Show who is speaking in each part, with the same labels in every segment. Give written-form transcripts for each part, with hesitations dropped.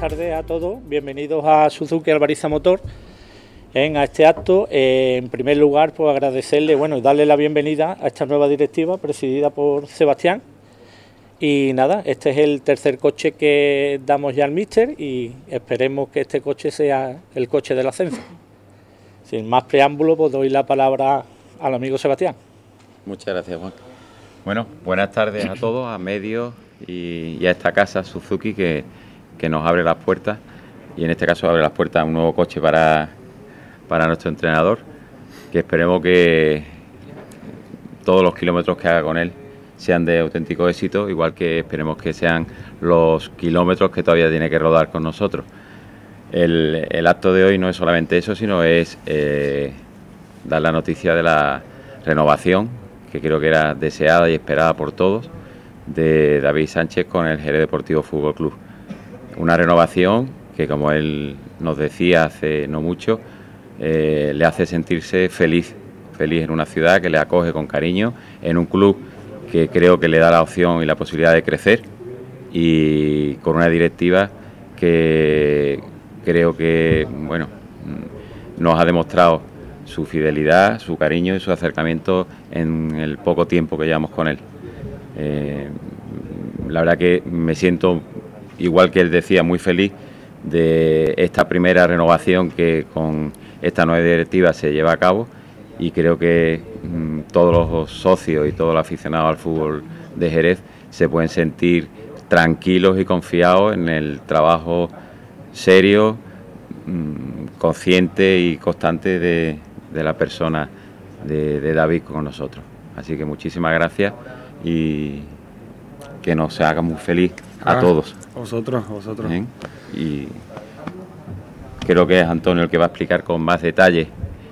Speaker 1: tardes a todos. Bienvenidos a Suzuki Albariza Motor. A este acto, en primer lugar, pues agradecerle, y darle la bienvenida a esta nueva directiva presidida por Sebastián. Y nada, este es el tercer coche que damos ya al míster y esperemos que este coche sea el coche del ascenso. Sin más preámbulo, pues doy la palabra al amigo Sebastián.
Speaker 2: Muchas gracias, Juan. Bueno, buenas tardes a todos, a medios y a esta casa Suzuki que nos abre las puertas, y en este caso abre las puertas a un nuevo coche para nuestro entrenador, que esperemos que todos los kilómetros que haga con él sean de auténtico éxito, igual que esperemos que sean los kilómetros que todavía tiene que rodar con nosotros. El acto de hoy no es solamente eso, sino es dar la noticia de la renovación, que creo que era deseada y esperada por todos, de David Sánchez con el Jerez Deportivo Fútbol Club. Una renovación que, como él nos decía hace no mucho, le hace sentirse feliz en una ciudad que le acoge con cariño, en un club que creo que le da la opción y la posibilidad de crecer, y con una directiva que creo que nos ha demostrado su fidelidad, su cariño y su acercamiento en el poco tiempo que llevamos con él. La verdad que me siento, igual que él decía, muy feliz de esta primera renovación que con esta nueva directiva se lleva a cabo, y creo que todos los socios y todos los aficionados al fútbol de Jerez se pueden sentir tranquilos y confiados en el trabajo serio, consciente y constante de la persona de David con nosotros. Así que muchísimas gracias y que nos haga muy feliz a todos.
Speaker 3: Vosotros.
Speaker 2: ¿Bien? Y creo que es Antonio el que va a explicar con más detalle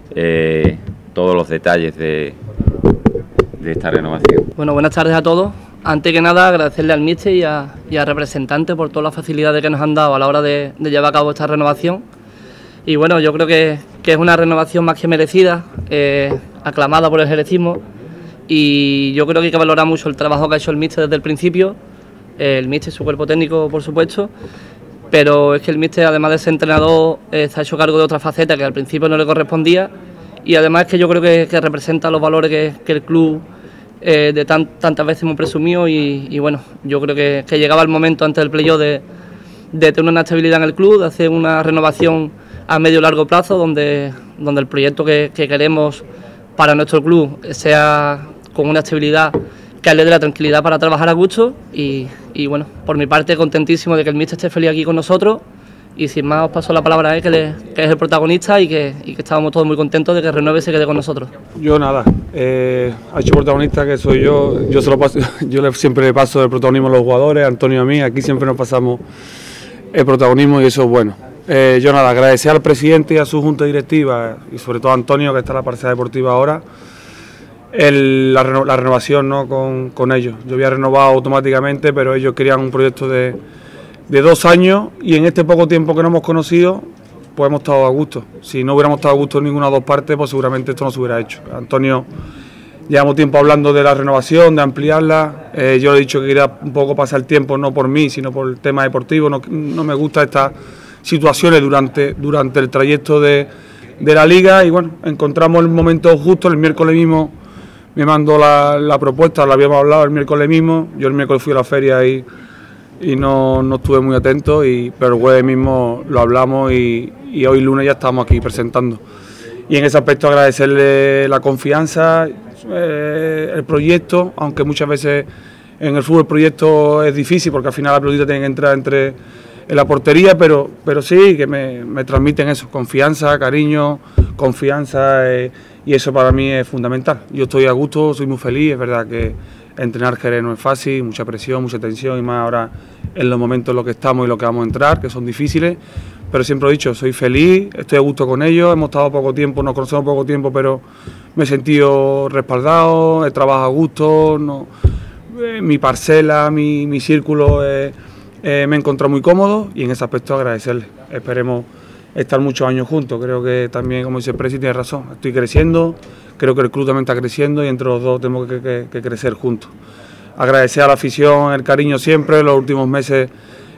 Speaker 2: todos los detalles de esta renovación.
Speaker 4: Bueno, buenas tardes a todos. Antes que nada, agradecerle al míster y al representante por todas las facilidades que nos han dado a la hora de llevar a cabo esta renovación. Y bueno, yo creo que es una renovación más que merecida, aclamada por el jerecismo, y yo creo que hay que valorar mucho el trabajo que ha hecho el míster desde el principio, el míster, su cuerpo técnico, por supuesto, pero es que el míster, además de ser entrenador, se ha hecho cargo de otra faceta que al principio no le correspondía, y además es que yo creo que representa los valores que el club de tantas veces hemos presumido, y bueno, yo creo que llegaba el momento antes del playoff de tener una estabilidad en el club, de hacer una renovación a medio y largo plazo, donde el proyecto que queremos para nuestro club sea con una estabilidad que le dé la tranquilidad para trabajar a gusto, y bueno, por mi parte contentísimo de que el míster esté feliz aquí con nosotros, y sin más os paso la palabra a él, que es el protagonista, y que estábamos todos muy contentos de que renueve y se quede con nosotros.
Speaker 3: Yo nada, ha hecho protagonista que soy yo se lo paso, siempre le paso el protagonismo a los jugadores, a Antonio y a mí, aquí siempre nos pasamos el protagonismo y eso es bueno. Yo nada, agradecer al presidente y a su junta directiva, y sobre todo a Antonio, que está en la parcela deportiva ahora, la renovación, ¿no?, con ellos. Yo había renovado automáticamente, pero ellos querían un proyecto de 2 años, y en este poco tiempo que nos hemos conocido, pues hemos estado a gusto. Si no hubiéramos estado a gusto en ninguna de las dos partes, pues seguramente esto no se hubiera hecho. Antonio, llevamos tiempo hablando de la renovación, de ampliarla. Yo le he dicho que quería un poco pasar el tiempo, no por mí, sino por el tema deportivo. No me gusta estas situaciones durante el trayecto de la liga, y bueno, encontramos el momento justo. El miércoles mismo me mandó la propuesta, la habíamos hablado el miércoles mismo. Yo el miércoles fui a la feria y no estuve muy atento, pero el jueves mismo lo hablamos, y hoy lunes ya estamos aquí presentando. Y en ese aspecto agradecerle la confianza, el proyecto, aunque muchas veces en el fútbol el proyecto es difícil porque al final la pelotita tiene que entrar en la portería, pero sí que me transmiten eso, confianza, cariño, confianza, y eso para mí es fundamental. Yo estoy a gusto, soy muy feliz. Es verdad que entrenar Jerez no es fácil, mucha presión, mucha tensión, y más ahora en los momentos en los que estamos y los que vamos a entrar, que son difíciles, pero siempre he dicho, soy feliz, estoy a gusto con ellos. Hemos estado poco tiempo, nos conocemos poco tiempo, pero me he sentido respaldado, he trabajado a gusto, mi parcela, mi círculo, me he encontrado muy cómodo, y en ese aspecto agradecerles. Esperemos estar muchos años juntos. Creo que también, como dice el Presi, tiene razón, estoy creciendo, creo que el club también está creciendo, y entre los dos tenemos que crecer juntos. Agradecer a la afición el cariño siempre. Los últimos meses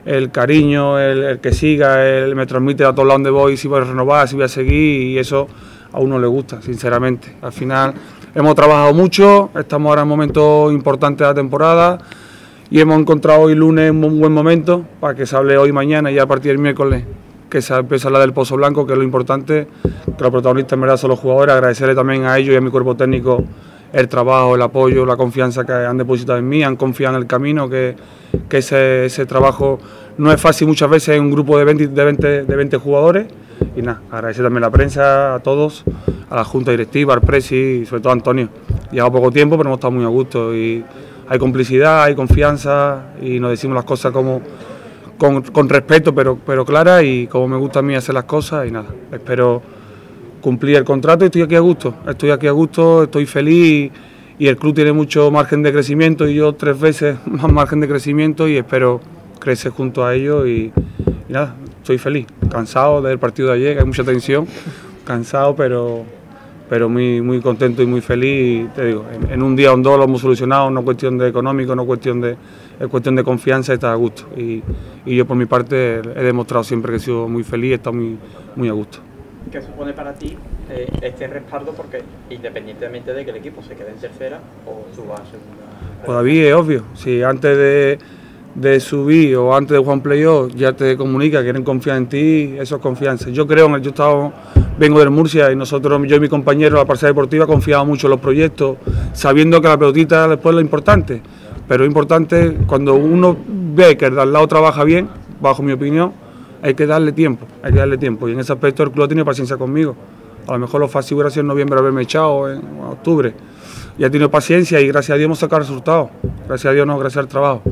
Speaker 3: el cariño, el que siga, me transmite a todos lados donde voy, si voy a renovar, si voy a seguir, y eso a uno le gusta, sinceramente. Al final hemos trabajado mucho, estamos ahora en momentos importantes de la temporada y hemos encontrado hoy lunes un buen momento para que se hable hoy, mañana y a partir del miércoles que se empieza a hablar del Pozo Blanco, que es lo importante, que los protagonistas en verdad son los jugadores. Agradecerle también a ellos y a mi cuerpo técnico el trabajo, el apoyo, la confianza que han depositado en mí, han confiado en el camino, que ese trabajo no es fácil muchas veces en un grupo de 20 jugadores. Y nada, agradecer también a la prensa, a todos, a la junta directiva, al presi y sobre todo a Antonio. Lleva poco tiempo, pero hemos estado muy a gusto y hay complicidad, hay confianza y nos decimos las cosas con respeto, pero clara, y como me gusta a mí hacer las cosas. Y nada, espero cumplir el contrato y estoy aquí a gusto, estoy feliz y el club tiene mucho margen de crecimiento y yo 3 veces más margen de crecimiento y espero crecer junto a ellos y nada, estoy feliz, cansado del partido de ayer, que hay mucha tensión, cansado pero muy contento y muy feliz. Y te digo, en un día o en dos lo hemos solucionado, no es cuestión de económico, no es cuestión de confianza, y está a gusto. Y yo por mi parte he demostrado siempre que he sido muy feliz, he estado muy a gusto.
Speaker 1: ¿Qué supone para ti este respaldo? Porque independientemente de que el equipo se quede en tercera o suba a segunda.
Speaker 3: Todavía es obvio, si antes de subir o antes de jugar un playoff ya te comunica, quieren confiar en ti, eso es confianza. Yo creo, vengo del Murcia y nosotros, yo y mi compañero, la parcela deportiva, confiamos mucho en los proyectos, sabiendo que la pelotita después es lo importante, pero es importante cuando uno ve que el de al lado trabaja bien, bajo mi opinión, hay que darle tiempo, y en ese aspecto el club ha tenido paciencia conmigo. A lo mejor lo fácil hubiera sido en noviembre haberme echado, en octubre, y ha tenido paciencia y gracias a Dios hemos sacado resultados, gracias a Dios no, gracias al trabajo.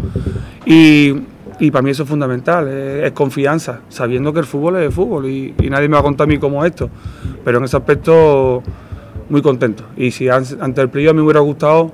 Speaker 3: Y para mí eso es fundamental, es confianza, sabiendo que el fútbol es el fútbol y nadie me va a contar a mí cómo es esto, pero en ese aspecto muy contento. Y si ante el playoff me hubiera gustado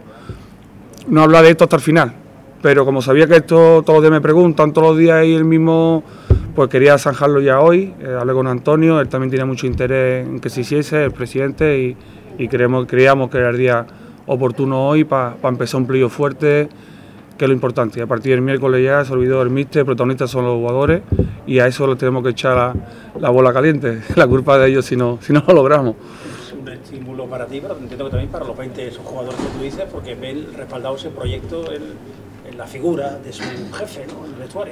Speaker 3: no hablar de esto hasta el final, pero como sabía que esto todos los días me preguntan, todos los días y el mismo, pues quería zanjarlo ya hoy. Hablé con Antonio, él también tenía mucho interés en que se hiciese, el presidente, y creíamos que era el día oportuno hoy para empezar un playoff fuerte, que es lo importante. Y a partir del miércoles ya se olvidó el míster, los protagonistas son los jugadores y a eso le tenemos que echar la bola caliente, la culpa de ellos si no lo logramos.
Speaker 5: Es un estímulo para ti, pero entiendo que también para los 20 esos jugadores que tú dices, porque ven respaldado ese proyecto en la figura de su jefe, ¿no? En el vestuario,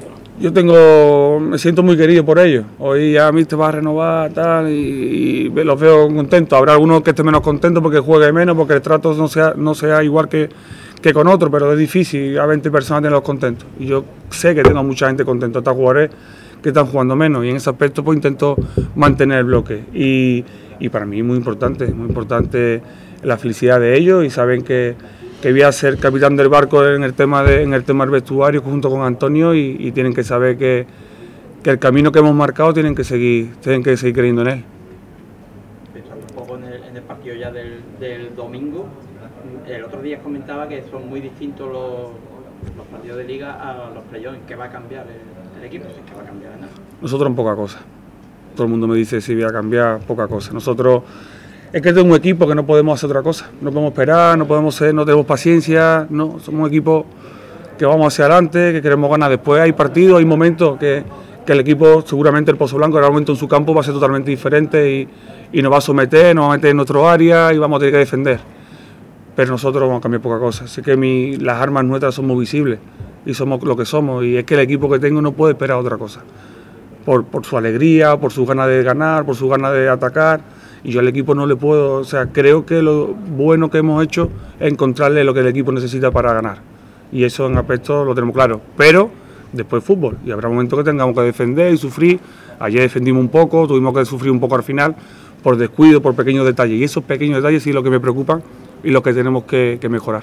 Speaker 5: ¿no?
Speaker 3: Me siento muy querido por ellos. Hoy ya míster va a renovar tal y los veo contentos. Habrá algunos que estén menos contentos porque juegue menos, porque el trato no sea igual que con otros, pero es difícil a 20 personas tenerlos contentos. Y yo sé que tengo mucha gente contenta, hasta jugadores que están jugando menos, y en ese aspecto pues intento mantener el bloque. Y para mí es muy importante la felicidad de ellos, y saben que voy a ser capitán del barco en el tema del vestuario junto con Antonio, y tienen que saber que el camino que hemos marcado tienen que seguir creyendo en él.
Speaker 6: Pensando un poco en el partido ya del domingo, el otro día comentaba que son muy distintos los partidos de liga a los playoffs. ¿Qué va a cambiar el equipo? Si es que va a cambiar nada.
Speaker 3: Nosotros en poca cosa. Todo el mundo me dice si voy a cambiar, poca cosa. Nosotros es que tenemos un equipo que no podemos hacer otra cosa. No podemos esperar, no tenemos paciencia, no, somos un equipo que vamos hacia adelante, que queremos ganar. Después hay partidos, hay momentos que el equipo, seguramente el Pozo Blanco, en algún momento en su campo va a ser totalmente diferente y nos va a someter, nos va a meter en nuestro área y vamos a tener que defender. Pero nosotros vamos a cambiar poca cosa. Así que las armas nuestras son muy visibles y somos lo que somos, y es que el equipo que tengo no puede esperar otra cosa. Por su alegría, por sus ganas de ganar, por sus ganas de atacar, y yo al equipo no le puedo, o sea, creo que lo bueno que hemos hecho es encontrarle lo que el equipo necesita para ganar, y eso en aspecto lo tenemos claro, pero después fútbol, y habrá momentos que tengamos que defender y sufrir. Ayer defendimos un poco, tuvimos que sufrir un poco al final, por descuido, por pequeños detalles, y esos pequeños detalles sí es lo que me preocupan y lo que tenemos que mejorar.